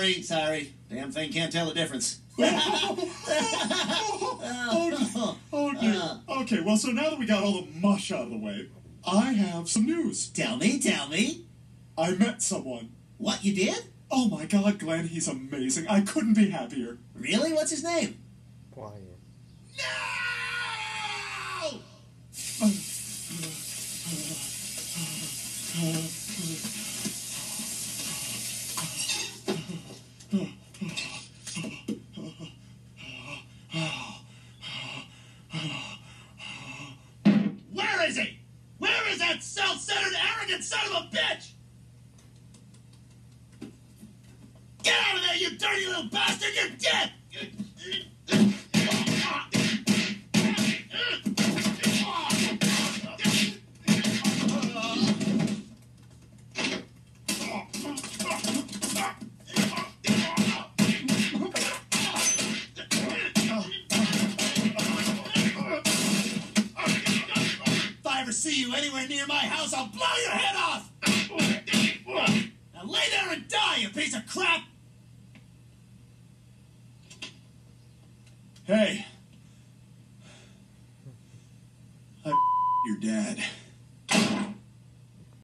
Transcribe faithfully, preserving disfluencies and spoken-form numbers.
sorry, sorry. Damn thing can't tell the difference. oh, oh, oh, dear. Okay, well, so now that we got all the mush out of the way, I have some news. Tell me, tell me. I met someone. What, you did? Oh my God, Glenn, he's amazing. I couldn't be happier. Really? What's his name? Quiet. No! Where is he? Where is that self-centered, arrogant son of a bitch? Get out of there, you dirty little bastard! You're dead! If I ever see you anywhere near my house, I'll blow your head off! Now lay there and die, you piece of crap! Hey. I your dad.